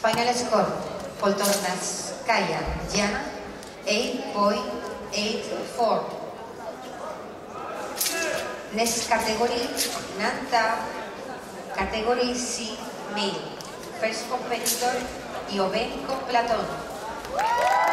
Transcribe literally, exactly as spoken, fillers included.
Final score, Poltornavskaya Diana, eight point eight four. Next category, Nanta, category C male. First competitor, Iovenko Platon.